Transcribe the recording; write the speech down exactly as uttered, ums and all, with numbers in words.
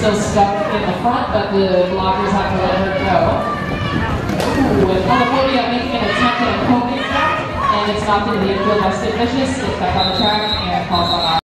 still stuck in the front, but the blockers have to let her go. Ooh, and on the podium making an attempt at a coping stop, and it's knocked into the infield by Sid Vicious, gets back on the track, and falls on